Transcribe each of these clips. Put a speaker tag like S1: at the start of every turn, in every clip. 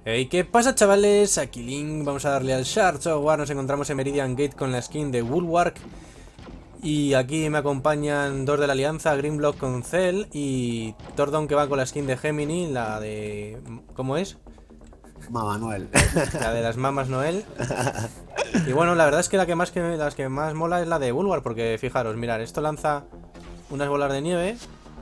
S1: Hey, ¿qué pasa, chavales? Aquí Link, vamos a darle al Shard Software. Nos encontramos en Meridian Gate con la skin de Bulwark. Y aquí me acompañan dos de la Alianza, Grimlock con Cell y Tordon, que va con la skin de Gemini, la de... ¿cómo es?
S2: Mamá Noel.
S1: La de las mamas Noel. Y bueno, la verdad es que las que más mola es la de Bulwark, porque fijaros, mirad, esto lanza unas bolas de nieve.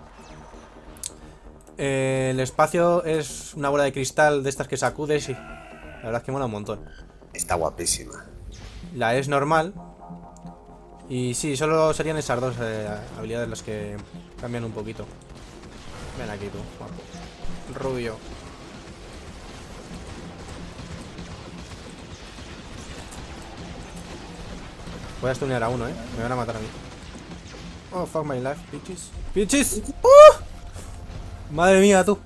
S1: El espacio es una bola de cristal de estas que sacudes y la verdad es que mola un montón.
S2: Está guapísima.
S1: La es normal. Y sí, solo serían esas dos habilidades las que cambian un poquito. Ven aquí tú, guapo. Rubio. Voy a stunear a uno, me van a matar a mí. Oh, fuck my life, bitches. ¡Bitches! Madre mía, tú.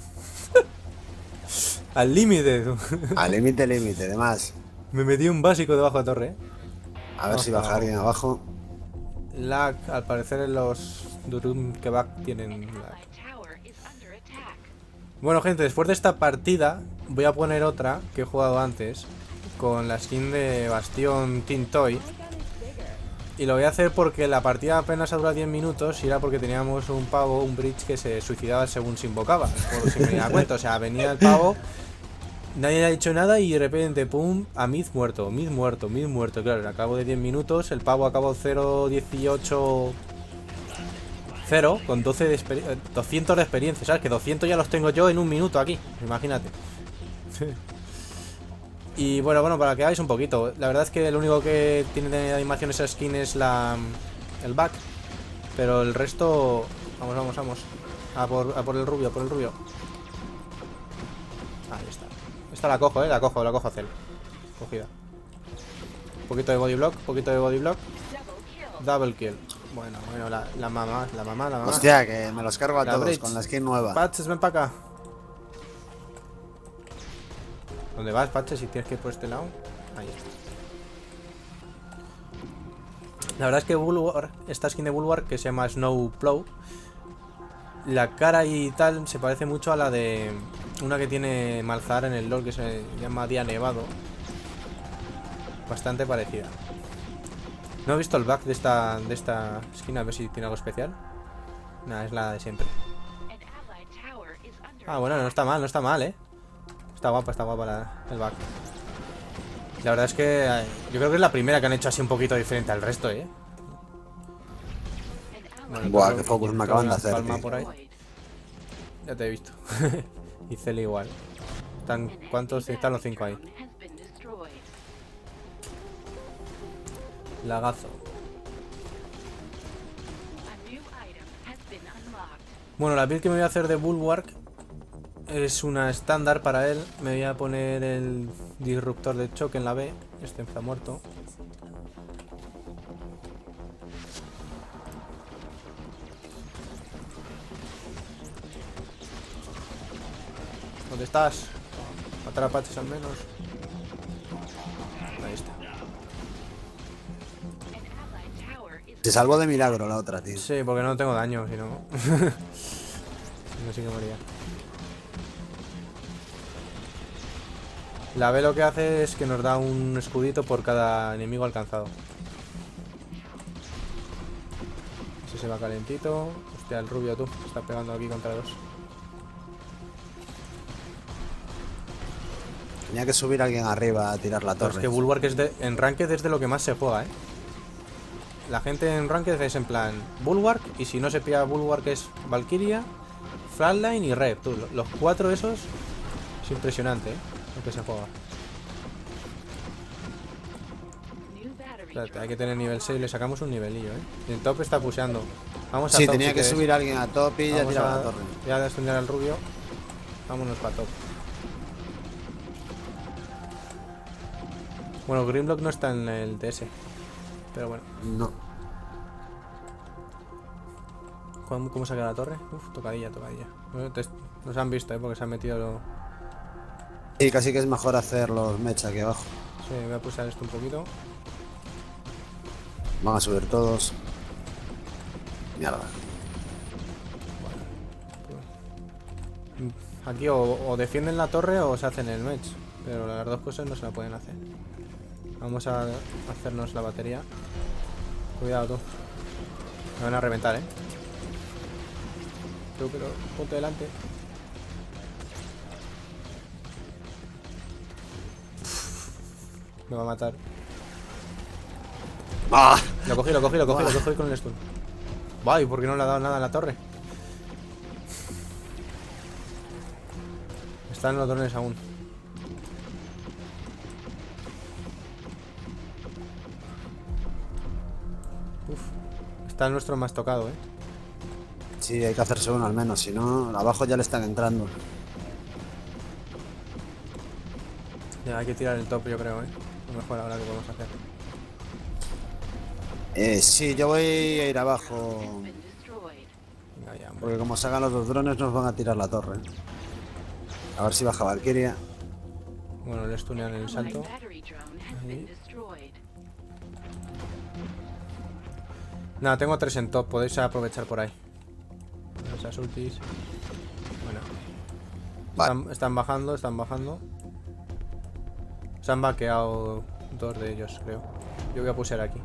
S1: Al límite, tú.
S2: Al límite, además.
S1: Me metí un básico debajo de la torre,
S2: A ver si baja alguien abajo.
S1: Lag, al parecer los Durum Kebab tienen lag. Bueno, gente, después de esta partida voy a poner otra que he jugado antes con la skin de Bastion Teen Toy. Y lo voy a hacer porque la partida apenas ha durado 10 minutos y era porque teníamos un pavo, un bridge que se suicidaba según se invocaba. Por si me da cuenta, o sea, venía el pavo, nadie le ha dicho nada y de repente, pum, a Mid muerto, Mid muerto, Mid muerto. Claro, al cabo de 10 minutos el pavo acabó 0-18... 0 con 200 de experiencia, ¿sabes? Que 200 ya los tengo yo en un minuto aquí, imagínate. Y bueno, para que hagáis un poquito. La verdad es que lo único que tiene de animación esa skin es el back. Pero el resto... Vamos. A por el rubio, Ahí está. Esta la cojo, la cojo a Cell. Cogida. Un poquito de body block. Double kill. Bueno, la mamá.
S2: Hostia, que me los cargo a todos
S1: bridge.
S2: con la skin nueva.
S1: Patches, ven para acá. ¿Dónde vas, Patches? Si tienes que ir por este lado. Ahí está. La verdad es que Bulwark, esta skin de Bulwark que se llama Snowplow, la cara y tal se parece mucho a la de una que tiene Malzahar en el LoL que se llama Día Nevado. Bastante parecida. No he visto el back de esta skin, a ver si tiene algo especial. Nada, es la de siempre. Ah, bueno, no está mal, Está guapa el back. La verdad es que yo creo que es la primera que han hecho así un poquito diferente al resto, Bueno,
S2: Buah, qué focus me acaban de hacer.
S1: Palma por ahí. Ya te he visto. Y Cel igual. ¿Cuántos? Están los 5 ahí. Lagazo. Bueno, la build que me voy a hacer de Bulwark es una estándar para él. Me voy a poner el disruptor de choque en la B. Este está muerto. ¿Dónde estás? Matar a Patches al menos. Ahí está.
S2: Se salvó de milagro la otra, tío.
S1: Sí, porque no tengo daño, si no... no sé qué moría. La B lo que hace es que nos da un escudito por cada enemigo alcanzado. Ese se va calentito. Hostia, el rubio tú, se está pegando aquí contra dos.
S2: Tenía que subir alguien arriba a tirar la torre.
S1: Es que Bulwark en Ranked es de lo que más se juega, La gente en Ranked es en plan Bulwark, y si no se pilla Bulwark es Valkyria, Flatline y Red. Tú, los cuatro esos es impresionante, lo que se juega. Espérate, hay que tener nivel 6, le sacamos un nivelillo, Y el top está pusheando. Vamos a
S2: sí,
S1: top,
S2: tenía que subir alguien a top y ya
S1: vamos
S2: tiraba
S1: a
S2: la torre.
S1: ya a destruir al rubio. Vámonos para top. Bueno, Grimlock no está en el TS. Pero bueno.
S2: No.
S1: ¿Cómo se ha quedado la torre? Uf, tocadilla. Nos han visto, porque se han metido...
S2: Sí, casi que es mejor hacer los mecha aquí abajo.
S1: Sí, voy a pulsar esto un poquito.
S2: Van a subir todos. Mierda.
S1: Aquí o defienden la torre o se hacen el match. Pero las dos cosas no se la pueden hacer. Vamos a hacernos la batería. Cuidado tú. Me van a reventar, Tú, pero ponte delante. Me va a matar.
S2: ¡Ah!
S1: Lo cogí con el stun. Vaya, ¿y por qué no le ha dado nada a la torre? Están los drones aún. Uf. Está el nuestro más tocado,
S2: Sí, hay que hacerse uno al menos, si no, abajo ya le están entrando.
S1: Ya hay que tirar el top, yo creo, Lo mejor ahora que podemos hacer.
S2: Sí, yo voy a ir abajo.
S1: Venga, ya, hombre.
S2: Porque como salgan los dos drones nos van a tirar la torre. A ver si baja Valkyria.
S1: Bueno, le stunean el salto. Ahí. Nada, tengo 3 en top, podéis aprovechar por ahí. Esas ultis. Bueno.
S2: Vale.
S1: Están bajando, Se han vaqueado 2 de ellos, creo. Yo voy a pusear aquí.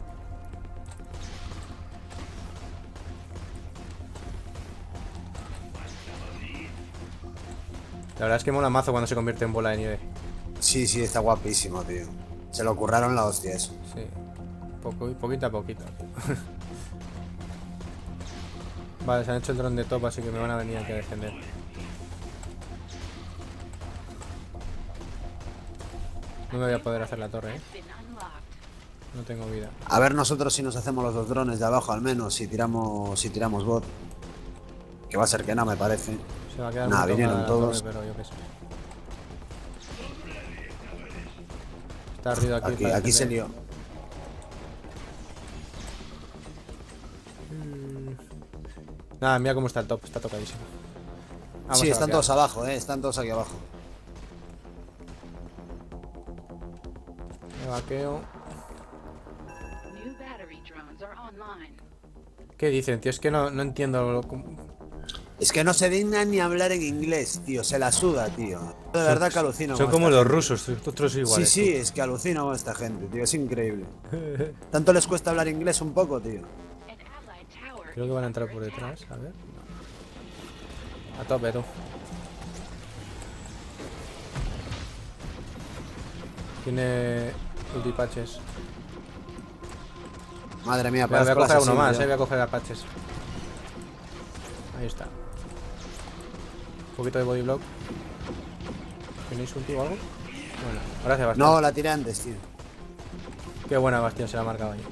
S1: La verdad es que mola mazo cuando se convierte en bola de nieve.
S2: Sí, está guapísimo, tío. Se lo curraron la hostia eso.
S1: Sí. Poquito a poquito. Vale, se han hecho el dron de top, así que me van a venir aquí a defender. No me voy a poder hacer la torre, No tengo vida.
S2: A ver nosotros si nos hacemos los dos drones de abajo al menos, si tiramos bot. Que va a ser que no, me parece.
S1: Se va a quedar
S2: Nada,
S1: muy tocada
S2: vinieron
S1: la
S2: todos.
S1: torre, pero yo qué sé. Está arriba aquí.
S2: Aquí se lió.
S1: Nada, mira cómo está el top, está tocadísimo. Vamos
S2: Sí,
S1: a
S2: están
S1: vaquear.
S2: todos abajo, están todos aquí abajo.
S1: Me vaqueo. ¿Qué dicen, tío? Es que no entiendo.
S2: Es que no se dignan ni hablar en inglés, tío. Se la suda, tío. De verdad que alucino.
S1: Son
S2: con
S1: como
S2: esta
S1: los
S2: gente.
S1: rusos, otros iguales.
S2: Sí, es que alucino con esta gente, tío. Es increíble. ¿Tanto les cuesta hablar inglés un poco, tío?
S1: Creo que van a entrar por detrás, a ver. A tope, tú. Tiene ultipaches.
S2: Madre mía,
S1: Voy a
S2: parezco
S1: coger a uno
S2: asesino
S1: más,
S2: yo.
S1: voy a coger apaches. Ahí está. Un poquito de body block. ¿Tenéis ulti o algo? Bueno, gracias, Bastión.
S2: No, la tiré antes, tío.
S1: Qué buena Bastión, se la ha marcado ahí.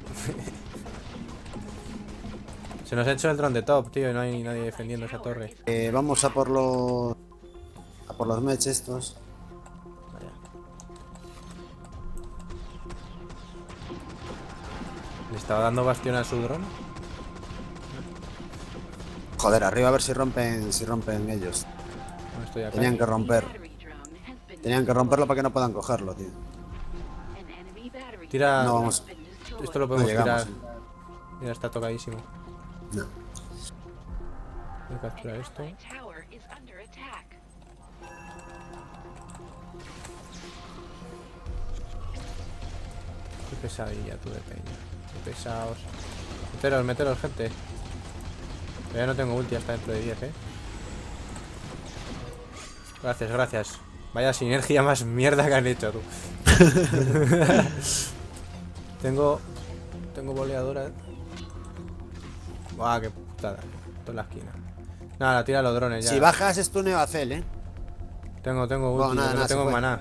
S1: Se nos ha hecho el dron de top, tío, y no hay nadie defendiendo esa torre.
S2: Vamos a por los... A por los mech estos.
S1: Vaya. ¿Le estaba dando Bastión a su dron?
S2: Joder, arriba a ver si rompen ellos.
S1: No estoy acá.
S2: Tenían que romper. Tenían que romperlo para que no puedan cogerlo, tío.
S1: Tira.
S2: No vamos.
S1: Esto lo podemos
S2: No llegamos,
S1: tirar. Mira, está tocadísimo.
S2: No.
S1: Voy a capturar esto. Qué pesadilla tú de peña. Qué pesados. Meteros, gente. Pero ya no tengo ulti hasta dentro de 10, Gracias. Vaya sinergia más mierda que han hecho, tú. Tengo boleadora. Buah, qué putada. Toda la esquina. Nada, tira los drones ya.
S2: Si bajas es tu Neovacel,
S1: Tengo ulti,
S2: No, nada,
S1: pero
S2: nada,
S1: tengo
S2: se fue.
S1: maná.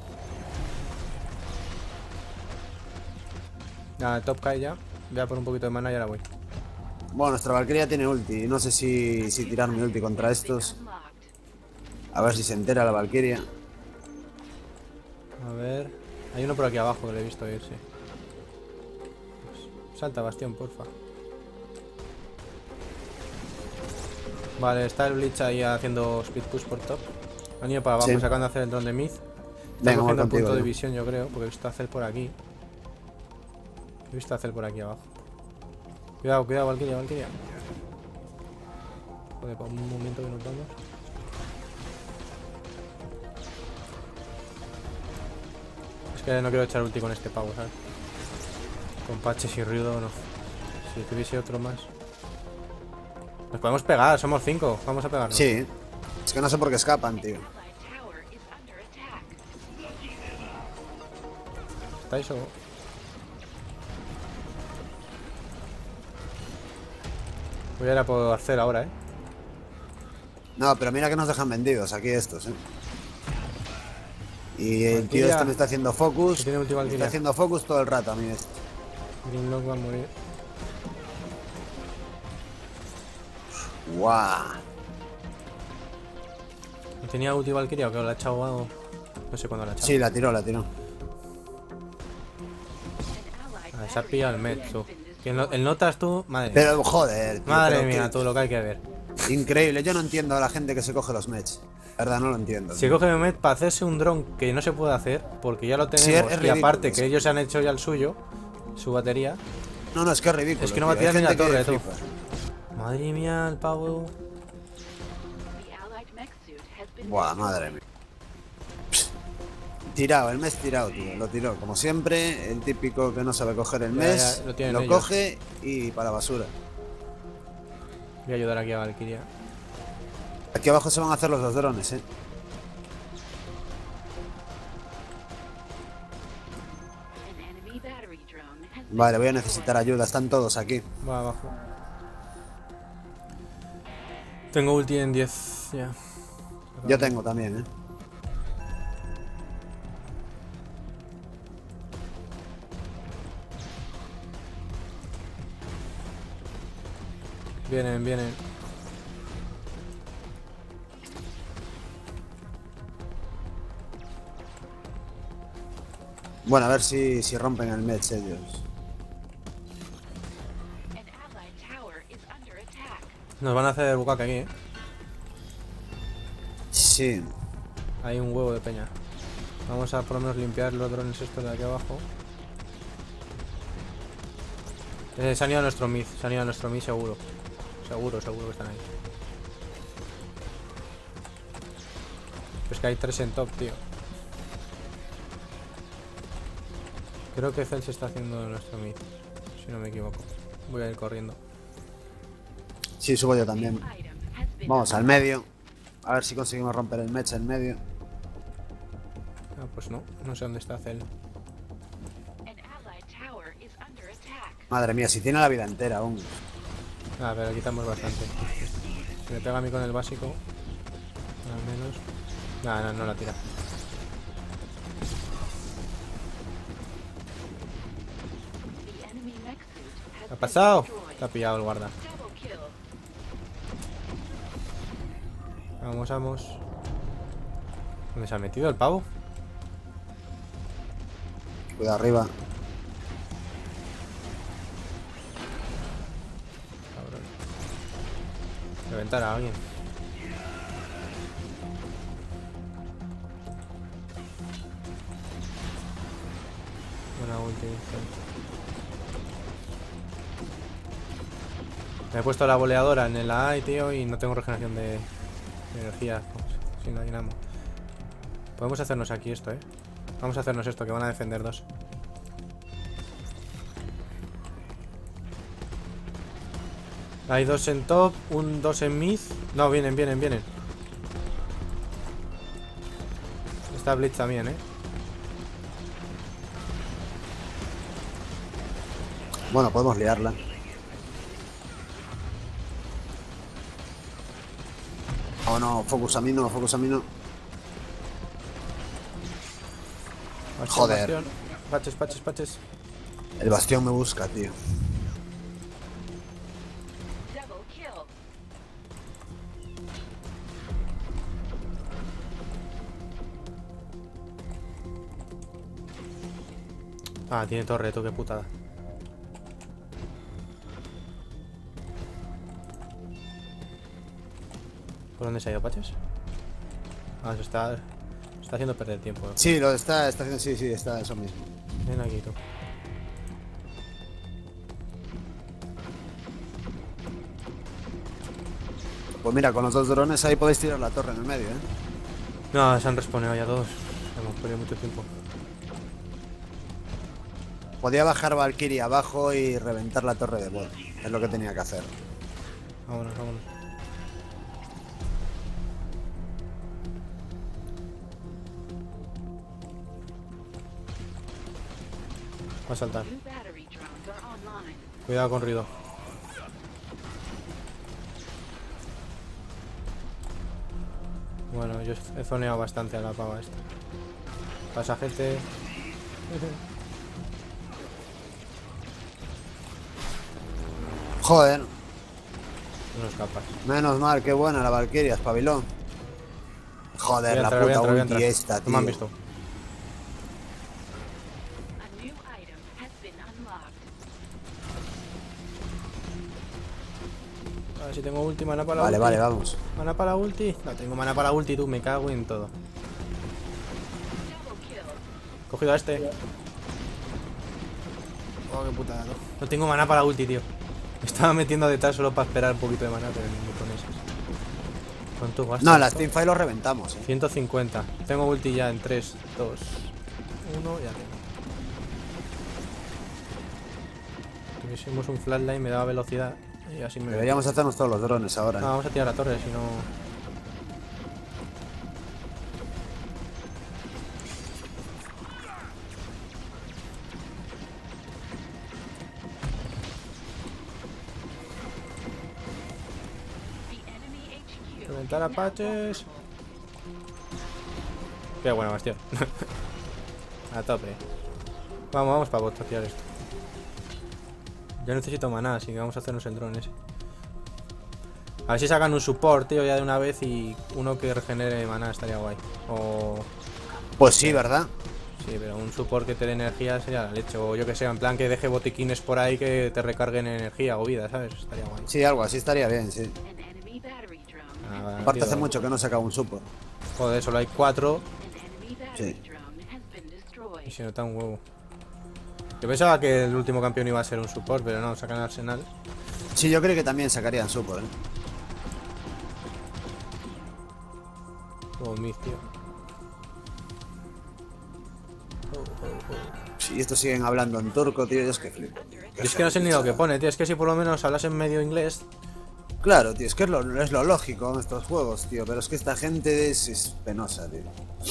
S1: Nada, top cae ya. Voy a por un poquito de maná y ahora voy.
S2: Bueno, nuestra Valkyria tiene ulti. No sé si tirar mi ulti contra estos. A ver si se entera la Valkyria.
S1: A ver. Hay uno por aquí abajo que le he visto irse. Salta, Bastión, porfa. Vale, está el Bleach ahí haciendo speed push por top. Han ido para abajo,
S2: Sí.
S1: sacando a hacer el drone de mid. Está
S2: Venga, voy
S1: cogiendo el
S2: contigo,
S1: punto de
S2: yo.
S1: visión, yo creo, porque he visto a Cell por aquí. He visto a Cell por aquí abajo. Cuidado, Valkyria. Joder, para un momento que nos vamos. Es que no quiero echar ulti con este pavo, ¿sabes? Con patches y ruido no. Si tuviese otro más. Nos podemos pegar, somos 5. Vamos a pegarnos.
S2: Sí. Es que no sé por qué escapan, tío.
S1: ¿Estáis o...? Voy a ir a por hacer ahora,
S2: No, pero mira que nos dejan vendidos aquí estos, Y el tío
S1: Valkyria.
S2: este me está haciendo focus.
S1: Que tiene ulti
S2: Me
S1: Valkyria.
S2: está haciendo focus todo el rato a mí este.
S1: Grimlock va a morir.
S2: Guau.
S1: ¿No tenía ulti Valkyria o que la ha echado algo? No sé cuándo la ha echado.
S2: Sí, la tiró, la tiró.
S1: Ah, se ha pillado el med, tú. Que el notas tú, madre mía.
S2: Pero joder, tío,
S1: Madre
S2: pero
S1: mía,
S2: qué-
S1: tú, lo que hay que ver.
S2: Increíble, yo no entiendo a la gente que se coge los mech. La verdad, no lo entiendo.
S1: Si coge med para hacerse un dron que no se puede hacer, porque ya lo tenemos,
S2: Sí, es
S1: y
S2: ridículo,
S1: aparte
S2: es-
S1: que ellos han hecho ya el suyo, su batería.
S2: No, no, es que es ridículo.
S1: Es que no va a
S2: tío.
S1: tirar
S2: Hay
S1: ni la
S2: gente que
S1: torre, tú.
S2: flipa.
S1: Madre mía, el pavo.
S2: Buah, madre mía. Psst. Tirado, el mes tirado, tío. Lo tiró, como siempre. El típico que no sabe coger el
S1: Ya,
S2: mes.
S1: ya, lo tienen
S2: Lo
S1: ellos.
S2: coge y para la basura.
S1: Voy a ayudar aquí a Valkyria.
S2: Aquí abajo se van a hacer los dos drones, Vale, voy a necesitar ayuda. Están todos aquí.
S1: Va abajo. Tengo ulti en 10 ya.
S2: Yo tengo también,
S1: Vienen, vienen.
S2: Bueno, a ver si rompen el match ellos.
S1: Nos van a hacer bucaque aquí,
S2: Sí.
S1: Hay un huevo de peña. Vamos a por lo menos limpiar los drones estos de aquí abajo. Se han ido a nuestro mid, seguro. Seguro que están ahí. Pues que hay 3 en top, tío. Creo que Cell se está haciendo nuestro mid, si no me equivoco. Voy a ir corriendo.
S2: Sí, subo yo también. Vamos al medio. A ver si conseguimos romper el match en medio.
S1: Ah, pues no sé dónde está Cell.
S2: Madre mía, si tiene la vida entera aún.
S1: Ah, pero quitamos bastante. Si me pega a mí con el básico, al menos. Nah, no la tira. ¿Qué ha pasado? Te ha pillado el guarda. Vamos. ¿Dónde se ha metido el pavo?
S2: Cuidado arriba.
S1: Cabrón. Reventar a alguien. Buena ulti. Me he puesto la boleadora en el AI, tío, y no tengo regeneración de energía. Pues, sin la dinamo. Podemos hacernos aquí esto, Vamos a hacernos esto, que van a defender dos. Hay 2 en top, 2 en mid. No, vienen. Está Blitz también,
S2: Bueno, podemos liarla. Oh no, focus a mí no.
S1: Bastión,
S2: Joder.
S1: bastión. Patches.
S2: El bastión me busca, tío.
S1: Ah, tiene torre, tú, qué putada. ¿Por dónde se ha ido, Patches? Ah, se está haciendo perder tiempo.
S2: Sí, lo está haciendo, sí, está eso mismo.
S1: Ven aquí, tú.
S2: Pues mira, con los dos drones ahí podéis tirar la torre en el medio,
S1: No, se han respondido ya todos. Hemos perdido mucho tiempo.
S2: Podía bajar Valkyrie abajo y reventar la torre de bot. Es lo que tenía que hacer.
S1: Vámonos, vámonos. Va a saltar. Cuidado con ruido. Bueno, yo he zoneado bastante a la pava esta. Pasa gente.
S2: Joder,
S1: No escapas.
S2: menos mal, qué buena la Valkyria, espabilón. Joder,
S1: Voy a
S2: la
S1: entrar, voy a
S2: puta
S1: entrar, voy a
S2: ulti
S1: entrar.
S2: esta,
S1: No
S2: tío.
S1: me han visto. A ver si tengo ulti, mana para la
S2: Vale,
S1: ulti.
S2: vale, vamos.
S1: Mana para la ulti. No tengo mana para la ulti, tú. Me cago en todo. Cogido a este. Oh, qué putada. No tengo mana para la ulti, tío. Me estaba metiendo detrás solo para esperar un poquito de mana, pero ni con eso. ¿Cuánto gasta?
S2: No, las
S1: esto?
S2: teamfight los reventamos,
S1: 150. Tengo ulti ya en 3, 2, 1, ya tengo. Tuviésemos un flatline, me daba velocidad y así me...
S2: Deberíamos hacernos todos los drones ahora.
S1: No, vamos a tirar la torre, si no... Reventar apaches. Qué buena bastión. A tope. Vamos para bot a tirar esto. Yo necesito maná, así que vamos a hacernos el drone ese. A ver si sacan un support, tío, ya de una vez y uno que regenere maná estaría guay. O...
S2: Pues sí, ¿verdad?
S1: Sí, pero un support que te dé energía sería la leche. O yo que sé, en plan que deje botiquines por ahí que te recarguen energía o vida, ¿sabes? Estaría guay.
S2: Sí, algo así estaría bien, sí. Aparte hace
S1: Tío.
S2: mucho que no saca un support.
S1: Joder, solo hay 4
S2: Sí.
S1: y se nota un huevo. Yo pensaba que el último campeón iba a ser un support, pero no, sacan Arsenal.
S2: Sí, yo creo que también sacarían support,
S1: O Mid, tío.
S2: Sí, estos siguen hablando en turco, tío, yo es que flipo.
S1: Yo es que no sé ni lo que pone, tío. Es que si por lo menos hablas en medio inglés.
S2: Claro, tío, es que es lo lógico en estos juegos, tío, pero es que esta gente es penosa, tío.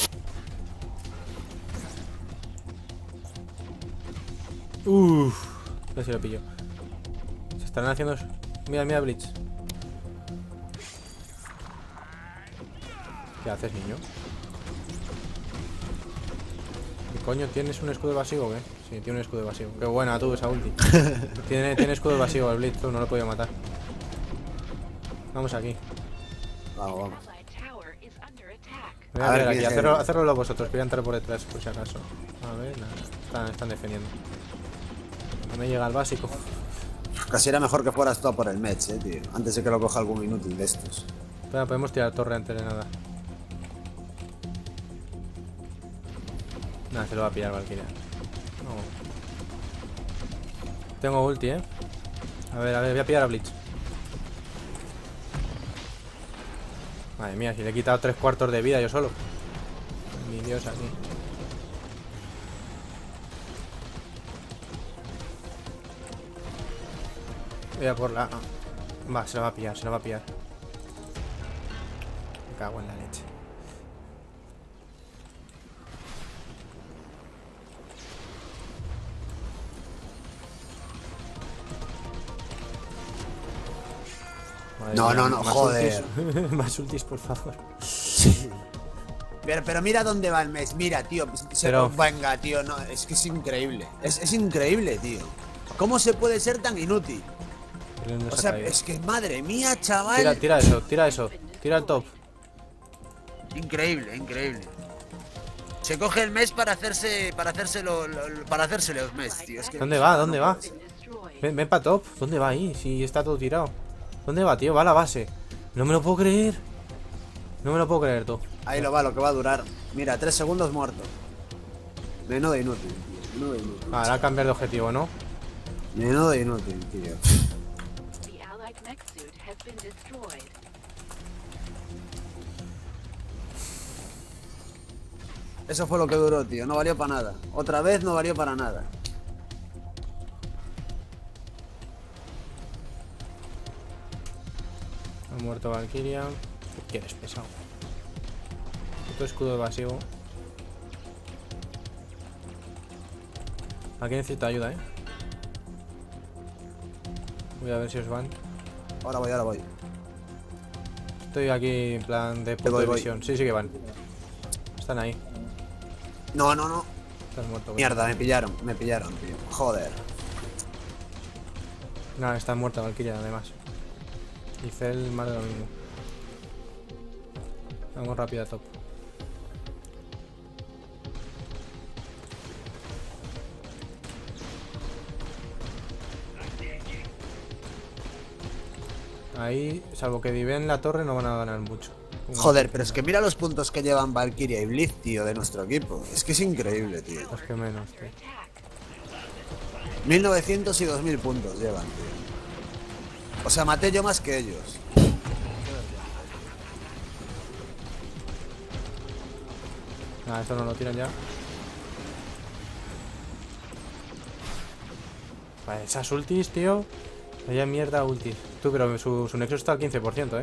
S1: Uff, a ver si lo pillo. Se estarán haciendo... Mira, mira, Blitz. ¿Qué haces, niño? ¿Qué coño? ¿Tienes un escudo evasivo o qué? Sí, tiene un escudo evasivo. Qué buena tú esa ulti. tiene escudo evasivo el Blitz, tú no lo he podido matar. Vamos aquí.
S2: Vamos, vamos.
S1: Voy a
S2: A ver,
S1: ver aquí,
S2: ¿quién es
S1: hacerlo vosotros, voy a entrar por detrás por si acaso. A ver, nada, están defendiendo. No me llega el básico.
S2: Casi era mejor que fueras tú a por el match, tío. Antes de que lo coja algún inútil de estos.
S1: Espera, podemos tirar torre antes de nada. Nada, se lo va a pillar Valkyria. No. Tengo ulti, A ver, voy a pillar a Blitz. Madre mía, si le he quitado 3/4 de vida yo solo. Mi Dios aquí. Voy a por la... Va, se la va a pillar, se la va a pillar. Me cago en la leche. Madre
S2: No,
S1: mía,
S2: no, no,
S1: más
S2: joder.
S1: ultis. Más ultis, por favor.
S2: Pero mira dónde va el mes, mira, tío.
S1: Pero-
S2: Venga, tío, no, es que es increíble. Es increíble, tío. ¿Cómo se puede ser tan inútil?
S1: ¿Dónde
S2: O
S1: se ha
S2: sea,
S1: caído?
S2: es que madre mía, chaval.
S1: Tira eso, tira eso. Tira el top.
S2: Increíble, increíble. Se coge el mes para hacerse los mes, tío. Es que
S1: ¿Dónde va? ¿Dónde va? Ven para top. ¿Dónde va ahí? Si está todo tirado. ¿Dónde va, tío? Va a la base. No me lo puedo creer. No me lo puedo creer, tú.
S2: Ahí lo va, lo que va a durar. Mira, 3 segundos muerto. Menudo inútil, tío. Menudo inútil.
S1: Ahora a cambiar de objetivo, ¿no?
S2: Menudo inútil, tío. Eso fue lo que duró, tío. No valió para nada. Otra vez no valió para nada.
S1: muerto Valkyria. ¿Qué quieres, pesado? Puto escudo evasivo. Aquí necesito ayuda, Voy a ver si os van.
S2: Ahora voy.
S1: Estoy aquí en plan de punto de visión. Sí, sí que van. Están ahí.
S2: No.
S1: Estás muerto.
S2: Mierda, me pillaron, tío. Joder.
S1: No, está muerta Valkyria además. Y Cell más de lo mismo. Vamos rápido a top. Ahí, salvo que viven la torre, no van a ganar mucho.
S2: Joder, pero es que mira los puntos que llevan Valkyria y Blitz, tío, de nuestro equipo. Es que es increíble, tío.
S1: Los que menos, tío.
S2: 1900 y 2000 puntos llevan, tío. O sea, maté yo más que ellos.
S1: Nada, esto no lo tiran ya. Vale, esas ultis, tío. Vaya mierda ultis. Tú, pero su nexo está al 15%,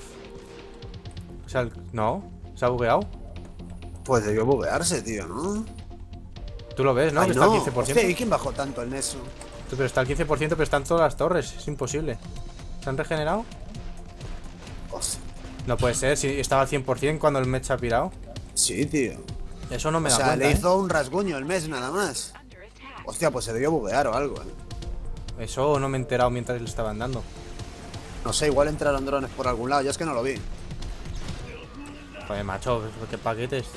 S1: O sea, no. ¿Se ha bugueado?
S2: Pues debió buguearse, tío, ¿no?
S1: Tú lo ves, ¿no?
S2: Ay,
S1: Que
S2: no.
S1: está al 15%.
S2: Hostia, ¿y quién bajó tanto el Neso?
S1: Tú, pero está al 15%, pero están todas las torres. Es imposible. ¿Se han regenerado?
S2: Hostia.
S1: No puede ser, si estaba al 100% cuando el Mech ha pirado.
S2: Sí, tío.
S1: Eso no me da
S2: O sea,
S1: cuenta,
S2: le hizo un rasguño el mes nada más. Hostia, pues se debió buguear o algo,
S1: Eso no me he enterado mientras le estaban dando.
S2: No sé, igual entraron drones por algún lado, yo es que no lo vi.
S1: Joder, macho, qué paquetes.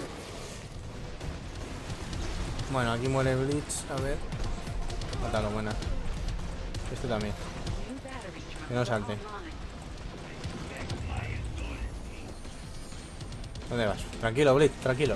S1: Bueno, aquí muere Blitz, a ver. Mátalo, buena. Este también. Que no salte. ¿Dónde vas? Tranquilo, Blitz, tranquilo.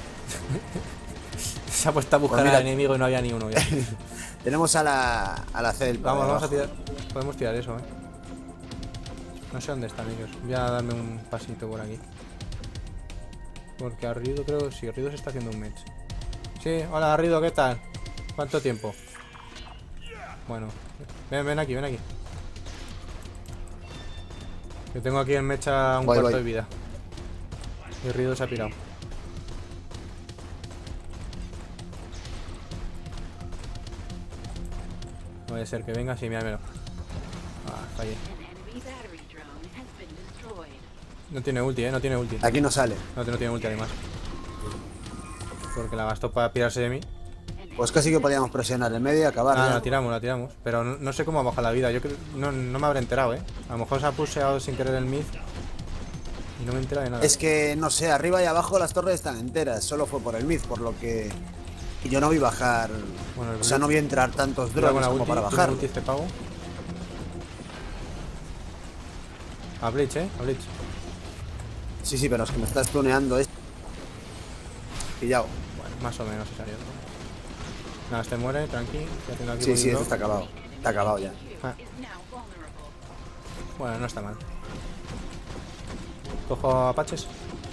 S1: Se ha puesto a buscar
S2: Pues mira,
S1: al enemigo y no había ni uno ya.
S2: Tenemos a la Cell.
S1: Vamos a tirar. Podemos tirar eso, No sé dónde están ellos. Voy a darme un pasito por aquí. Porque a Rido creo que sí, Rido se está haciendo un match. Sí, hola Rido, ¿qué tal? ¿Cuánto tiempo? Bueno, ven aquí, ven aquí. Yo tengo aquí el mecha un cuarto de vida. Y Rido se ha pirado. Puede ser que venga, sí, míramelo. Ah, fallé. No tiene ulti, no tiene ulti.
S2: Aquí no sale.
S1: No tiene ulti además. Porque la gastó para pirarse de mí.
S2: Pues casi que podíamos presionar en medio y acabar.
S1: Ah, la tiramos. Pero no sé cómo baja la vida. Yo creo, no me habré enterado, A lo mejor se ha pusheado sin querer el mid. Y no me he enterado de nada.
S2: Es que, no sé, arriba y abajo las torres están enteras. Solo fue por el mid, por lo que... Y yo no vi bajar...
S1: Bueno,
S2: o sea, no vi entrar tantos drones como para bajar.
S1: Ulti este pavo. A Blitz, a Blitz.
S2: Sí, pero es que me está stuneando esto. Pillado.
S1: Bueno, más o menos se salió. Nada, este muere, tranqui.
S2: Sí, este está acabado. Está acabado ya.
S1: Ah. Bueno, no está mal. Cojo apaches.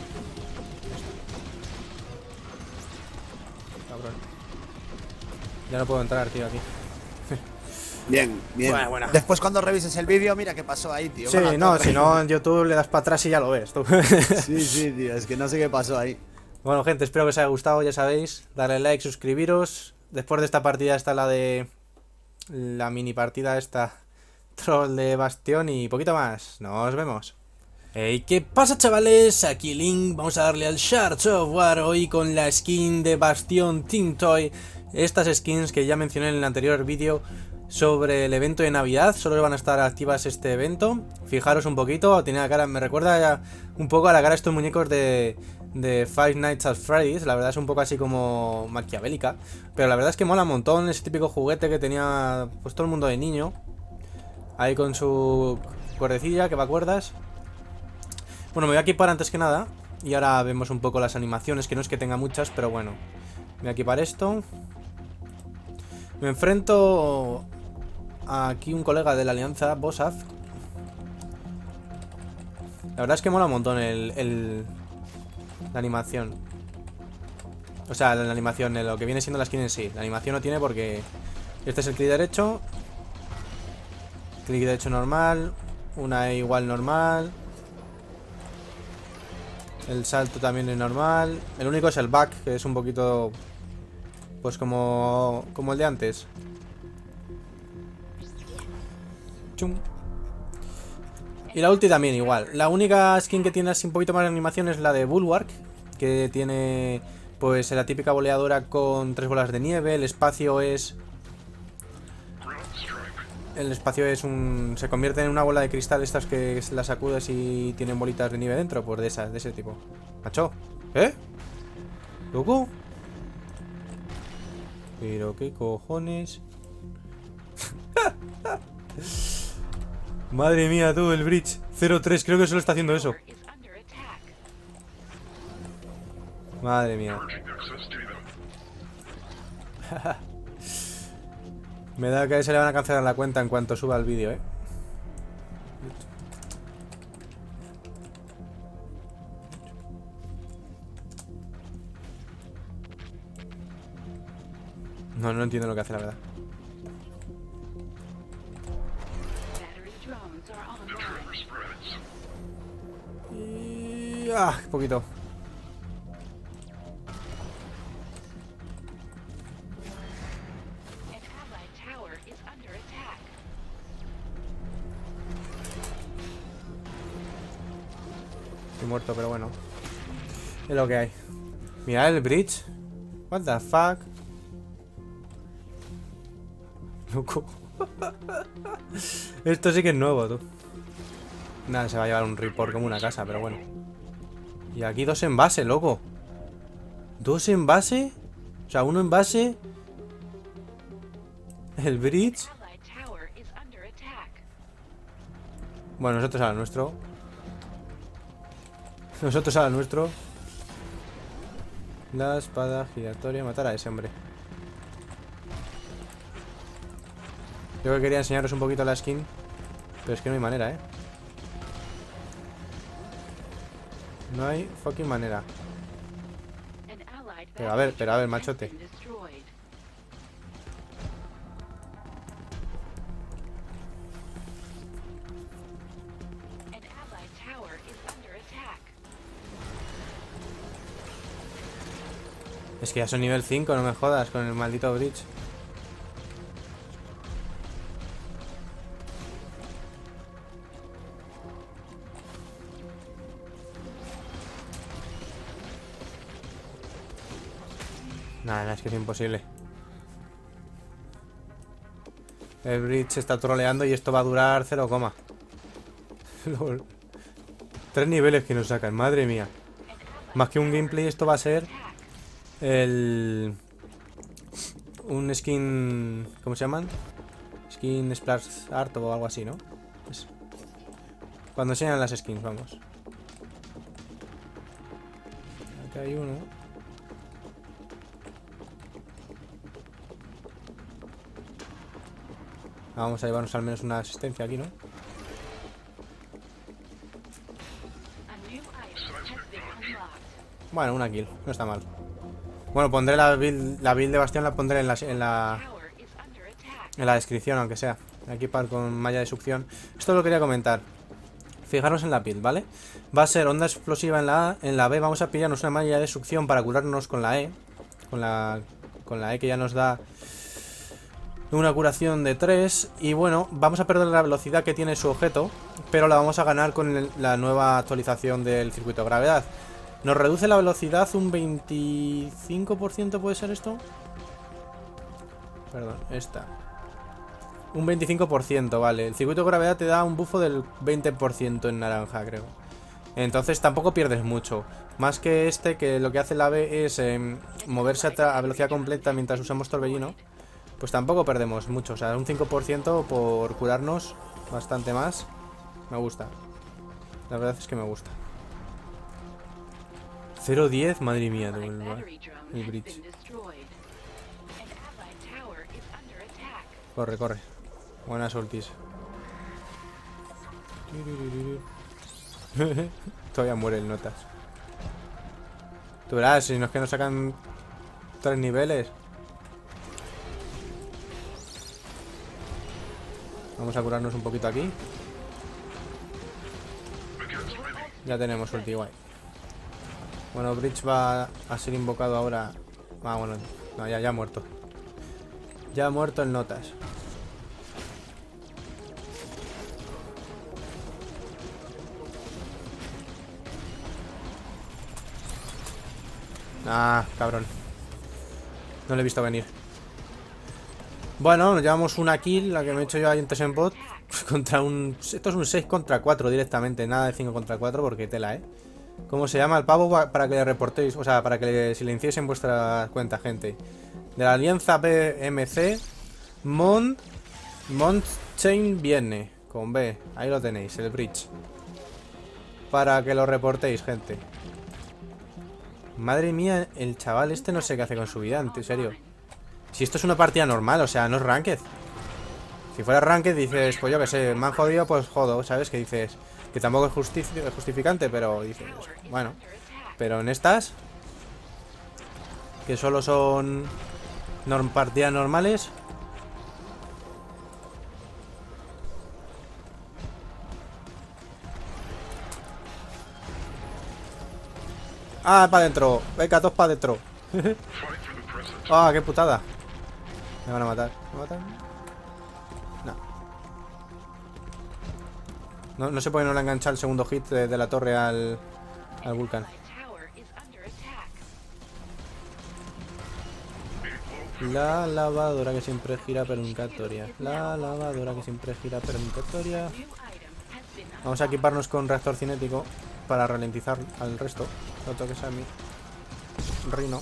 S1: Cabrón. Ya no puedo entrar, tío, aquí.
S2: Bien.
S1: Bueno.
S2: Después cuando revises el vídeo, mira qué pasó ahí, tío.
S1: Sí, no, si no en YouTube le das para atrás y ya lo ves, tú.
S2: Sí, tío, es que no sé qué pasó ahí.
S1: Bueno, gente, espero que os haya gustado, ya sabéis. Darle like, suscribiros. Después de esta partida está la de... La mini partida esta. Troll de Bastión y poquito más. Nos vemos. Hey, ¿qué pasa, chavales? Aquí Link. Vamos a darle al Shards of War hoy con la skin de Bastión Team Toy. Estas skins que ya mencioné en el anterior vídeo sobre el evento de Navidad, solo van a estar activas este evento. Fijaros un poquito, tiene la cara, me recuerda ya un poco a la cara de estos muñecos de Five Nights at Freddy's. La verdad es un poco así como maquiavélica, pero la verdad es que mola un montón. Ese típico juguete que tenía pues todo el mundo de niño, ahí con su cuerdecilla, que me acuerdas. Bueno, me voy a equipar antes que nada y ahora vemos un poco las animaciones, que no es que tenga muchas, pero bueno. Me voy a equipar esto. Me enfrento a aquí un colega de la alianza, Bosaf. La verdad es que mola un montón la animación. O sea, la animación, lo que viene siendo la skin en sí. La animación no tiene porque... Este es el clic derecho. Clic derecho normal. Una igual normal. El salto también es normal. El único es el back, que es un poquito... Pues como el de antes. Chum. Y la ulti también igual. La única skin que tiene así un poquito más de animación es la de Bulwark, que tiene pues la típica boleadora con 3 bolas de nieve. El espacio es... se convierte en una bola de cristal, estas que las sacudes y tienen bolitas de nieve dentro. Pues de esas, de ese tipo. Macho, ¿eh? ¿Loco? Pero qué cojones. Madre mía, tú, el bridge 0-3, creo que solo está haciendo eso. Madre mía. Me da que se le van a cancelar la cuenta en cuanto suba el vídeo, ¿eh? No entiendo lo que hace, la verdad. Y... ¡ah! Poquito. Estoy muerto, pero bueno. Es lo que hay. Mira el bridge. What the fuck. Loco. Esto sí que es nuevo, tú. Nada, se va a llevar un report como una casa, pero bueno. Y aquí 2 en base, loco. 2 en base. O sea, 1 en base. El bridge. Bueno, nosotros a lo nuestro. Nosotros a lo nuestro. La espada giratoria. Matar a ese hombre. Yo que quería enseñaros un poquito la skin, pero es que no hay manera, ¿eh? No hay fucking manera. Pero a ver, machote. Es que ya son nivel 5, no me jodas con el maldito bridge. Nada, es que es imposible. El bridge se está troleando y esto va a durar 0, lol. 3 niveles que nos sacan, madre mía. Más que un gameplay, esto va a ser un skin... ¿cómo se llaman? Skin Splash Art o algo así, ¿no? Cuando enseñan las skins, vamos. Aquí hay uno. Vamos a llevarnos al menos una asistencia aquí, ¿no? Bueno, una kill, no está mal. Bueno, pondré la build de Bastión, la pondré en la descripción, aunque sea. Equipar con malla de succión. Esto lo quería comentar. Fijaros en la build, ¿vale? Va a ser onda explosiva en la A. En la B vamos a pillarnos una malla de succión para curarnos con la E. Con la E que ya nos da una curación de 3. Y bueno, vamos a perder la velocidad que tiene su objeto, pero la vamos a ganar con la nueva actualización del circuito de gravedad. Nos reduce la velocidad un 25%, ¿puede ser esto? Perdón, esta. Un 25%, vale. El circuito de gravedad te da un buffo del 20% en naranja, creo. Entonces tampoco pierdes mucho. Más que este, que lo que hace la B es moverse a velocidad completa mientras usamos torbellino. Pues tampoco perdemos mucho. O sea, un 5% por curarnos bastante más. Me gusta. La verdad es que me gusta. 0-10, madre mía, el bridge. Corre, corre. Buenas ultis. Todavía muere el notas. Tú verás, si no es que nos sacan 3 niveles. Vamos a curarnos un poquito aquí. Ya tenemos ulti, guay. Bueno, Breach va a ser invocado ahora. Ah, bueno, no, ya ha muerto. Ya ha muerto el Notas. Ah, cabrón. No lo he visto venir. Bueno, nos llevamos una kill, la que me he hecho yo ahí antes en bot. Contra un... Esto es un 6 contra 4 directamente. Nada de 5 contra 4 porque tela, ¿eh? ¿Cómo se llama el pavo? Para que le reportéis. O sea, para que le silenciéis en vuestra cuenta, gente. De la alianza BMC. Montchain viene. Con B. Ahí lo tenéis, el bridge. Para que lo reportéis, gente. Madre mía, el chaval este no sé qué hace con su vida, en serio. Si esto es una partida normal, o sea, no es ranked. Si fuera ranked dices, pues yo que sé, me han jodido, pues jodo, ¿sabes? Que dices, que tampoco es justificante, pero dices, bueno. Pero en estas, que solo son partidas normales. Ah, para adentro. Venga, todos para adentro. Ah, qué putada. Me van a matar. ¿Me matan? No. No se puede no enganchar el segundo hit de la torre al Vulcan. La lavadora que siempre gira peruncatoria. La lavadora que siempre gira peruncatoria. Vamos a equiparnos con reactor cinético para ralentizar al resto. Lo toques a mi Rino.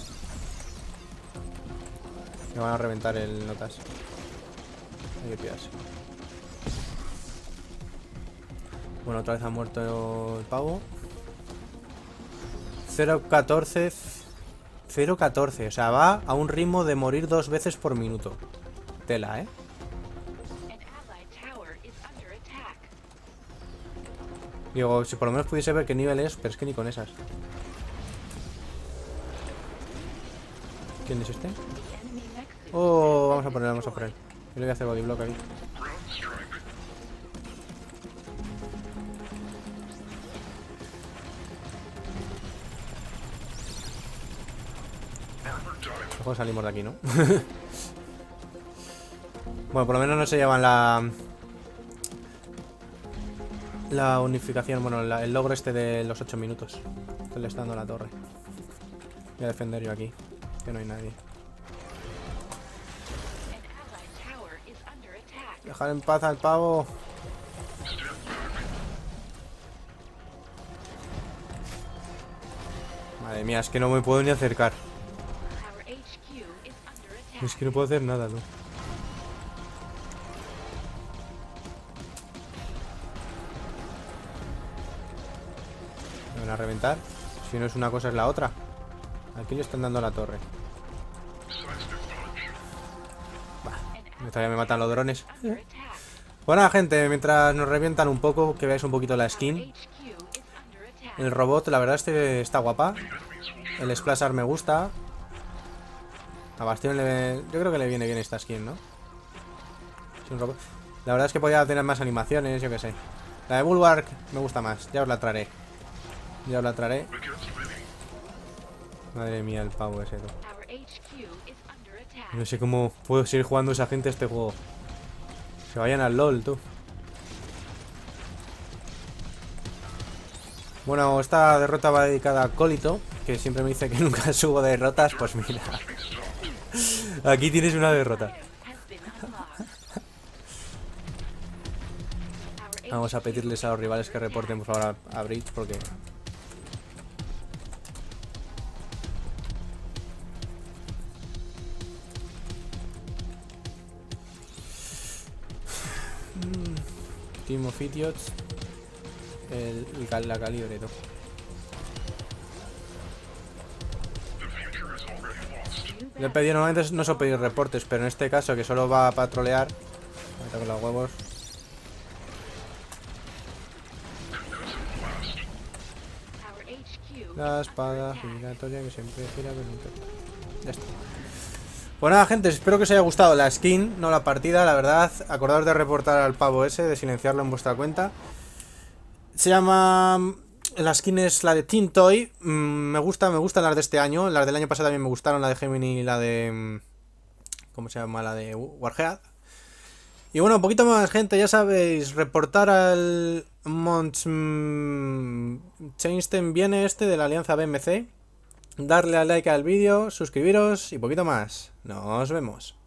S1: Me van a reventar el Notas. Hay que pillarse. Bueno, otra vez ha muerto el pavo. 0.14. 0.14. O sea, va a un ritmo de morir 2 veces por minuto. Tela, ¿eh? Digo, si por lo menos pudiese ver qué nivel es, pero es que ni con esas. ¿Quién es este? Oh, vamos a por él. Yo le voy a hacer bodyblock ahí. Mejor salimos de aquí, ¿no? Bueno, por lo menos no se llevan la unificación, bueno, el logro este de los 8 minutos. Que le está dando la torre. Voy a defender yo aquí, que no hay nadie. Dejar en paz al pavo. Madre mía, es que no me puedo ni acercar. Es que no puedo hacer nada, tú. Me van a reventar. Si no es una cosa es la otra. Aquí le están dando la torre. Todavía me matan los drones. Bueno, gente, mientras nos revientan un poco, que veáis un poquito la skin. El robot, la verdad, está guapa. El Splashar me gusta. A Bastión yo creo que le viene bien esta skin, ¿no? Es un robot. La verdad es que podría tener más animaciones, yo qué sé. La de Bulwark me gusta más, ya os la traeré. Madre mía, el pavo ese, tú. No sé cómo puedo seguir jugando esa gente a este juego. Se vayan al LOL, tú. Bueno, esta derrota va dedicada a Colito, que siempre me dice que nunca subo derrotas. Pues mira, aquí tienes una derrota. Vamos a pedirles a los rivales que reporten por favor a Breach, porque... Team of Idiots. La calibre, tú. Le he pedido, normalmente no suelo pedir reportes, pero en este caso que solo va a patrolear. Ahorita con los huevos. La espada giratoria que siempre gira, pero nunca... Ya está. Pues nada, gente, espero que os haya gustado la skin, no la partida, la verdad. Acordaos de reportar al pavo ese, de silenciarlo en vuestra cuenta. Se llama La skin es la de Tintoy. Me gustan las de este año. Las del año pasado también me gustaron, la de Gemini y la de... ¿cómo se llama? La de Warhead. Y bueno, un poquito más, gente, ya sabéis, reportar al Cheinstein viene este de la alianza BMC. Darle a like al vídeo, suscribiros y poquito más. Nos vemos.